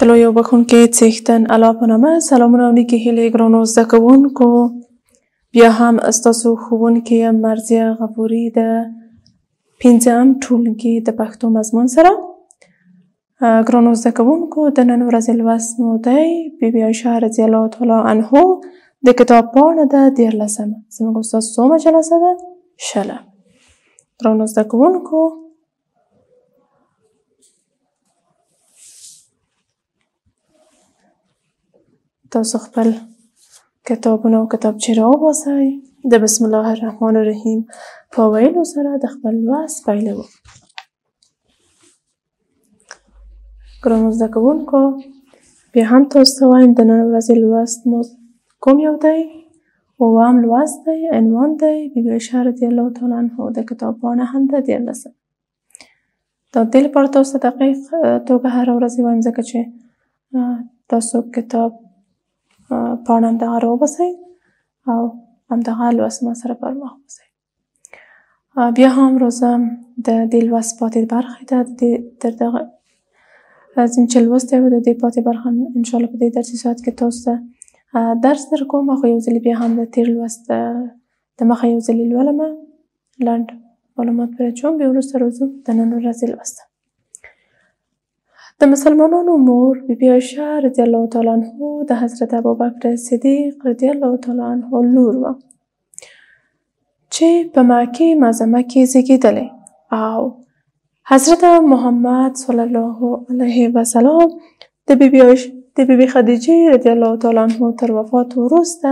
تلو یو بخونکي څښتن الله په نامه سلامونه او نیکې هیلې ګرانو زده کوونکو. بیا هم ستاسو ښوونکې یم مرضیه غفوري د 5م ټولګي د پښتو مضمون سره. ګرانو زده کوونکو د نن ورځې لوست مو دی بي بي عایشه رضی الله تعالی عنها د کتاب پاڼه ده 14. زموږ استاد څومره جلسه ده؟ 6. ګرانو زده کوونکو تاسو خپل کتابونه او کتابچې راوباسئ. د بسم الله الرحمن الرحیم په ویلو سره د خپل لوست پیلوو. ګرانو زده کوونکو بیا هم تاسو ته وایم د نن ورځې لوست مو کوم یو دی؟ 9م لوست دی. عنوان دی بي بي عایشه رضی الله تعالی عنها د کتاب پاڼه هم ده 14. دا د دې لپاره تاسو ته دقیق توګه هره ورځ وایم ځکه چې تاسو کتاب پاڼه همدغه راوباسئ او همدغه لوست ما سره پر مخ باسئ. بیا هم روزم د دې لوست پاتې برخې ته تر دغه ځینې چې لوستی وو د دې پاتې برخه انشاءالله په دې درسي ساعت کې تاسو ته درس در کوم. خو یو ځلې بیا هم د تېر لوست د مخه یو ځلې لولمه لنډ معلومات پرې اچوم. بیا وروسته راځو د نن ورځې لوست ته. د مسلمانانو مور بي بي عایشه رضی الله تعالی عنها د حضرت ابوبکر صدیق رضی الله تعالی عنه لور وه چې په مکې معظمه کې زیږېدلې او حضرت محمد صلی الله علیه وسلم د بي بي خدیجې رضی الله تعالی عنها تر وفات وروسته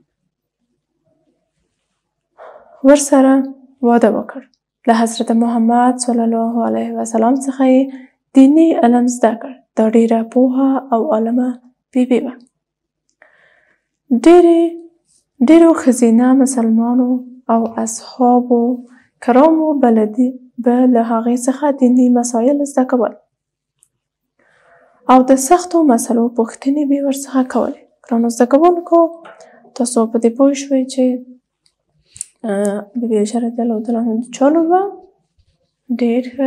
ورسره واده وکړ. له حضرت محمد صلی الله علیه وسلم څخه یې دیني علم زده کړ. دا ډیره پوهه او عالمه بیبي وه. ډیرو ښځینه مسلمانو او اصحابو کرامو به له هغې څخه دیني مسایل زده کول او د سختو مسلو پوښتنې به یې ورڅخه کولې. ګرانو زده کوونکو تاسو په دې پوه شوئ چې بي بي عایشه رضی الله تعالی عنها د چا لور وه؟ ډېر ښه.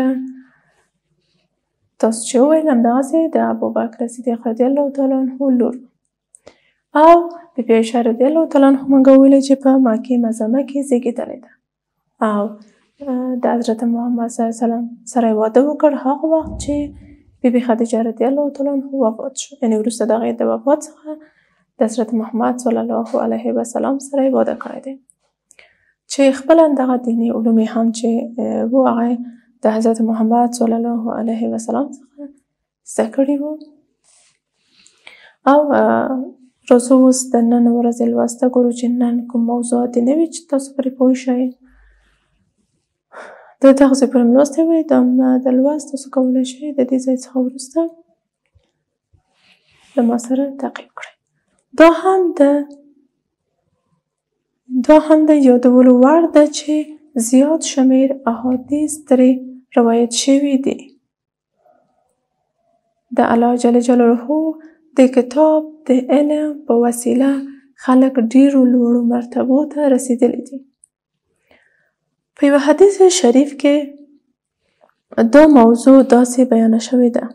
تاسو چې وویل همدغسې د ابوبکر صدیق رضی الله تعالی عنه لور او بي بي عایشه رضی الله تعالی عنها موږ وویلې چې په مکې معظمه کې زیږېدلې ده او د حضرت محمد صلی الله علیه وسلم سره یې واده وکړ هغه وخت چې بي بي خدیجه رضی الله تعالی عنها وفات شو. یعنې وروسته د هغې د وفات څخه د حضرت محمد صلی الله علیه وسلم سره یې واده کړی دی چې خپله همدغه دیني علوم یې هم چې و هغه د حضرت محمد صلی الله علیه وسلم څخه زده کړي وو. او راځو اوس د نن ورځې لوست ته ګورو چې نن کوم موضوعات دې نه وي چې تاسو پرې پوه شئ. د دغسې پورې مې لوستی وی د لوست تاسو کولی شئ د دې ځای څخه وروسته له ما سره تعقیب کړئ. دا هم د یادولو وړ ده چې زیات شمېر احادیث ترې روایت شوي دي. د الله جل جلاله د کتاب د علم په وسیله خلک ډیرو لوړو مرتبو ته رسیدلی دي. په یوه حدیث شریف کې دا موضوع داسې بیانه شوې ده: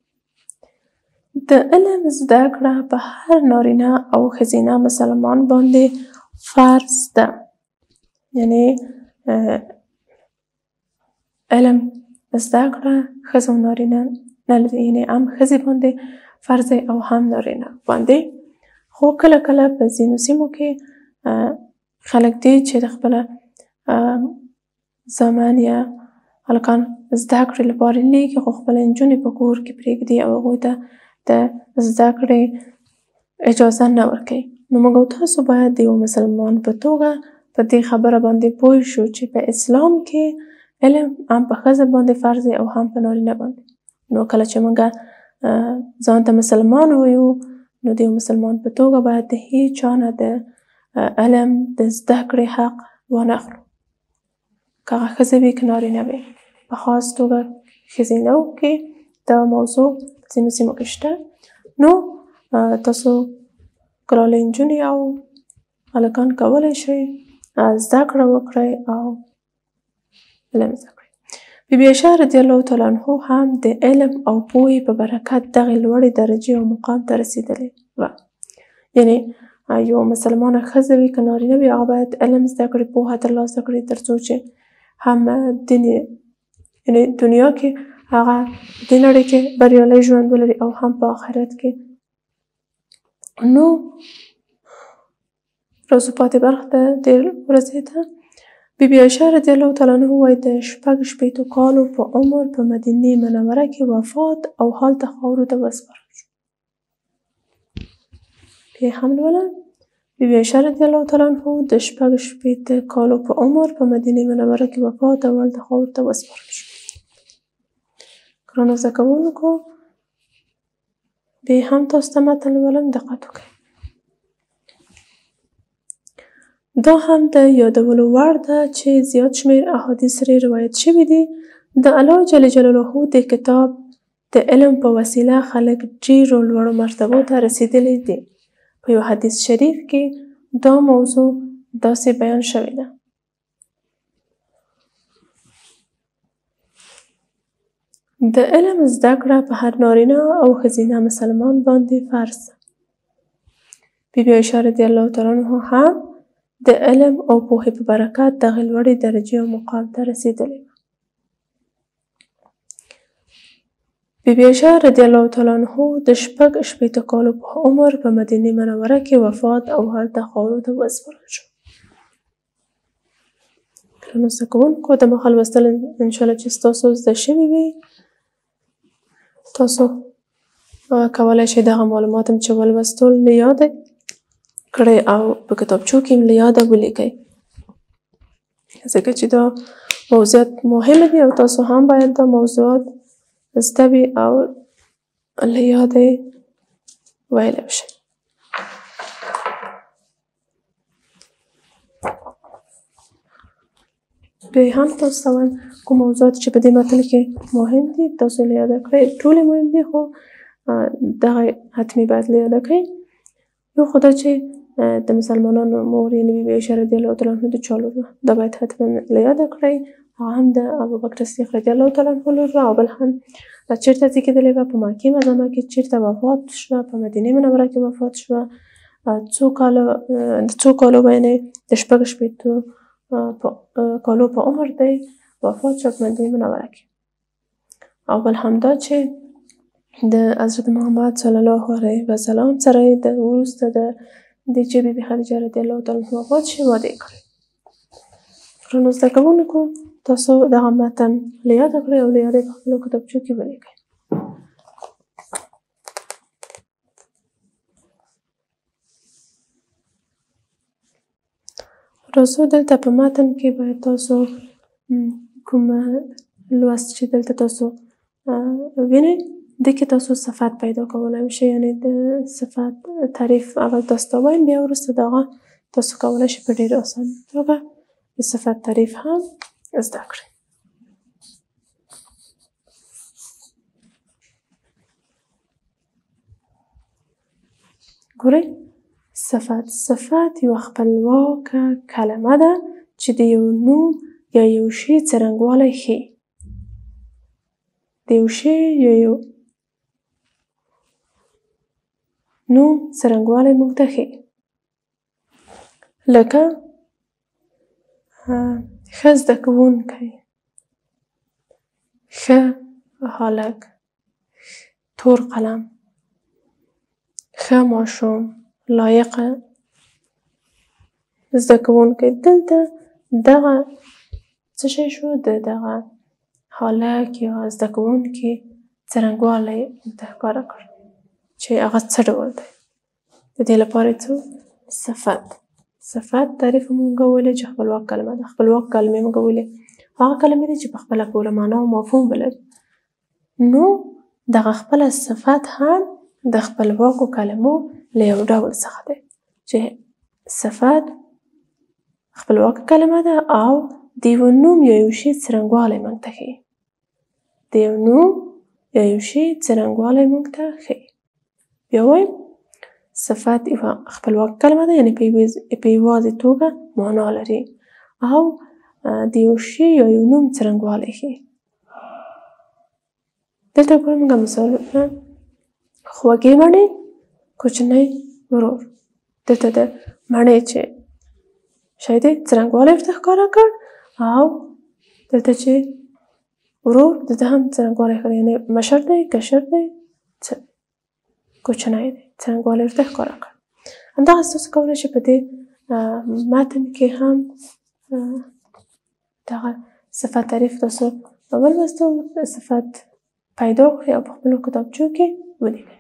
د علم زده کړه په هر نارینه او ښځینه مسلمان باندې فرض ده. یعنې علم زده کړه ښځه او نارینه نه لري، یعنې هم ښځې باندې فرض او هم نارینه باندې. خو کله کله په ځینو سیمو کې خلک دي چې د خپله زامن یا هلکان زده کړې لپاره لیږي خو خپله نجونې په کور کې پرېږدي او هغوی ته د زده کړې اجازه نه ورکوي. نو موږ او تاسو باید د یو مسلمان په توګه په دې خبره باندې پوه شو چې په اسلام کې علم هم په ښځه باندې فرض او هم په نارینه باندې. نو کله چې موږ ځان ته مسلمان وایو نو د یو مسلمان په توګه باید د هیڅ چا نه د علم د زده کړې حق وانخلو، که هغه ښځه وي که نارینه وي. په خاص توګه ښځینه‌و کې دا موضوع ځینو سیمو کې شته. نو تاسو ګرانې نجونې او هلکان کولی شئ زده کړه وکړئ او علم زده کړئ. بیبي عایشه رضی الله تعالی عنها هم د علم او پوهې په برکت دغې لوړې درجې او مقام ته رسېدلې وه. یعنې یو مسلمانه ښځه وي که نارینه وي هغه باید علم زده کړي، پوهه ترلاسه کړي تر څو چې هم دین یعنې دنیا کې هغه دې نړۍ کې بریالی ژوند ولري او هم په آخرت کې. نو راځو پاتې برخې ته دې ورځې ته. بیبي عایشه رضی الله تعالی عنها وایي د 6 کالو په عمر په مدینې منوره کې وفات او هلته خاورو ته وسپارل شو. بیا هم لولم. بیبي عایشه رضی الله تعالی عنها د 6 کالو په عمر په مدینې منوره کې وفات او هلته خاورو ته وسپارل شو. ګرانو زده کوونکو بیا هم تاسو ته متن لولم، دقت وکړئ. دا هم د یادولو وړ ده چې زیات شمېر احادیث ترې روایت شوي دي. د الله جل جلاله د کتاب د علم په وسیله خلک ډېرو لوړو مرتبو ته رسېدلي دي. په یو حدیث شریف کې دا موضوع داسې بیان شوې ده: د علم زده کړه په هر نارینه او ښځینه مسلمان باندې فرض ده. بیبي عایشه رضی الله تعالی عنها هم د علم او پوهې په برکت دغې لوړې درجې او مقام ته رسېدلې وه. بیبي عایشه رضی الله تعالی عنها د 6 کالو په عمر په مدینې منوره کې وفات او هلته خاورو ته وسپارل شو. ګرانو زده کوونکو دمخه لوستل انشاءالله چې ستاسو زده شوي وي، تاسو کولی شئ دغه معلومات هم چې ولوستل له یاده کړئ او په کتابچو کې هم له یاده ولیکئ، ځکه چې دا موضوعات مهمه دي او تاسو هم باید دا موضوعات زده وي او له یاده ویلی شئ. بیا هم تاسو ته وایم کوم موضوعات چې په دې متن کې مهم دي تاسو له یاده کړئ. ټولې مهم دي خو دغه حتمي باید له یاده کړئ. یو خو دا چې د مسلمانانو مور یعنې بیبي عایشه رضی الله تعالی عنها د چا لور وه، دا باید حتما له یاده کړئ. هغه هم د ابوبکر صدیق رضی الله تعالی عنه لور وه او بل هم چېرته زېږېدلې وه؟ په مکې معظمه کې. چېرته وفات شوه؟ په مدینې منوره کې وفات شوه. د څو کالو به یعنې د 6 کالو په عمر دی وفات شوه په مدینې منوره کې. او بل هم دا چې د حضرت محمد صلی الله علیه وسلم سره یې د وروسته د دې چې بیبي خدیجه رضی الله تعالی عنها وفات شي واده یې کړی. ګرانو زده کوونکو تاسو دغه متن له یاده کړئ او له یاده یې په خپلو کتابچو کې ولیکئ. راځو دلته په متن کې باید تاسو کوم لوست چې دلته تاسو وینئ دې کې تاسو صفت پیدا کولی شئ، یعنې د صفت تعریف اول تاسو ته وایم، بیا وروسته د هغه تاسو کولی شئ په ډېر اسانه توګه د صفت تعریف هم زده کړئ. ګورئ صفت یوه خپلواکه کلمه ده چې د یو نوم یا یو شي څرنګوالی ښیي. د یو شي یا یو نوم څرنګوالی موږ ته ښیي. لکه ښه زده کوونکی، ښه هلک، تور قلم، ښه ماشوم، لایقه زده کوونکی. دلته دغه څه شی شو؟ د دغه هلک یا زده کوونکي څرنګوالی ته ښکاره کړ چې هغه څه ډول دی. د دې لپاره څه صفت تعریف موږ وویلی چې خپلواک کلمه ده. خپلواک کلمې موږ ویلې هغه کلمې دي چې په خپله پوره معنا او مفهوم ولري. نو دغه خپله صفت هم د خپلواکو کلمو له یو ډول څخه دی چې صفت خپلواکه کلمه ده او د یو نوم یا یو شي څرنګوالی موږ ته ښیي. د یو نوم یا یو شي څرنګوالی موږ ته ښیي. بیا وایم صفت یوه خپلواکه کلمه ده، یعنې په یوازې توګه معنا لري او د یو شي یا یو نوم څرنګوالی ښیي. دلته ګورو موږ مثالونه خوږې مڼې کوچنی ورور. دلته د مڼې چې شی دی څرنګوالی ورته ښکاره کړ او دلته چې ورور دلته هم څرنګوالی ښکاره یعنې مشر دی کشر دی کوچنی دی څرنګوالی ورته ښکاره کړ. همدغسې تاسو کولی شئ په دې متن کې هم دغه صفت تعریف تاسو ولوستو صفت پیدا کړئ او په خپلو کتابچو کې ولیکئ.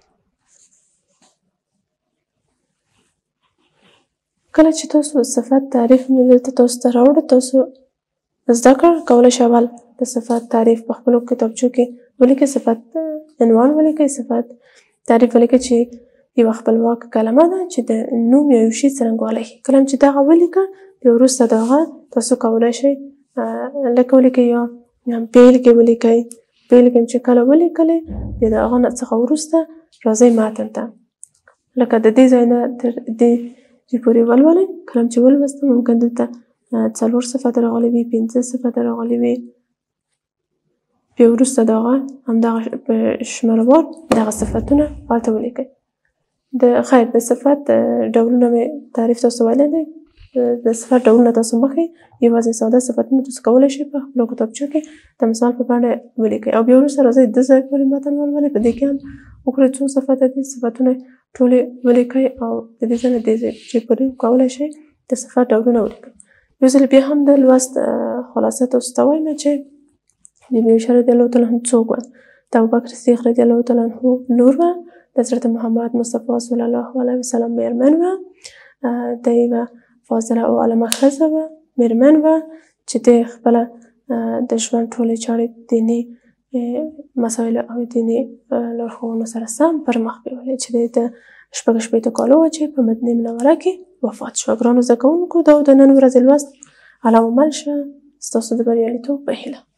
کله چې تاسو صفت تعریف مې دلته تاسو ته راوړه تاسو زده کړه کولی شئ اول د صفت تعریف په خپلو کتابچو کې ولیکئ. صفت عنوان ولیکئ. صفت تعریف ولیکئ چې یوه خپلواکه کلمه ده چې د نوم یا یو شي څرنګوالی ښیي. کله چې دغه ولیکه بیا وروسته د هغه تاسو کولی شئ لکه ولیکئ یا بېلګې ولیکئ. بېلګې چې کله ولیکلې بیا د هغه نه څخه وروسته راځئ متن ته لکه د دې ځای نه تر دې پورې ولولئ. کله چې ولوستم ممکن دلته 4 صفت راغلی وي 5 صفت راغلی وي بیا وروسته د هغه همدغه په شمېروار دغه صفتونه هلته ولیکئ. خیر د صفت ډولونه مې تعریف تاسو ویلی دی. د صفت ډولونه تاسو مخکې یوازې ساده صفتونه تاسو کولی شئ په خپلو کتابچو کې د مثال په بڼه ولیکئ او بیا وروسته راځئ د ځای پورې متن ولولئ. په دې کې هم وګورئ څو صفته دي صفتونه ټولې ولیکئ او د دې ځای نه دې ځای پورې کولی شئ د صفت ډولونه ولیکئ. یو ځل بیا هم د لوست خلاصه تاسو ته وایم چې بیبي عایشه رضی الله تعالی عنها څوک وه؟ د ابوبکر صدیق رضی الله تعالی عنه لور وه. د حضرت محمد مصطفی صلی الله علیه وسلم مېرمن وه. د یوه فاضله او عالمه ښځه وه مېرمن وه چې د خپله د ژوند ټولې چارې دیني مسایلو او دیني لارښوونو سره سم پر مخ بیولې چې د 16 کالو وه چې په مدینې منوره کې وفات شوه. ګرانو زده کوونکو دا د نن ورځې لوست علامه عمل شه ستاسو د بریالیتوب په هیله.